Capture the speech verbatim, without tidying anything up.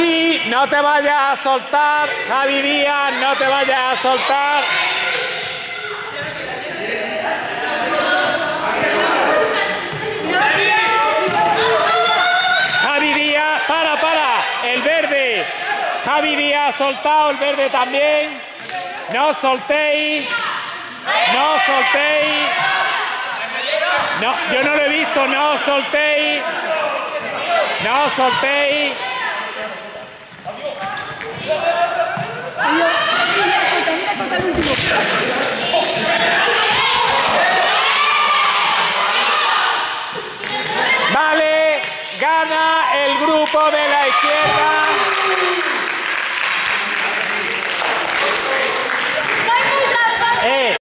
Javi, no te vayas a soltar. Javi Díaz, no te vayas a soltar. Javi Díaz, para, para. El verde. Javi Díaz soltado, el verde también. No soltéis. No soltéis. No, yo no lo he visto. No soltéis. No soltéis. Vale, gana el grupo de la izquierda. Eh.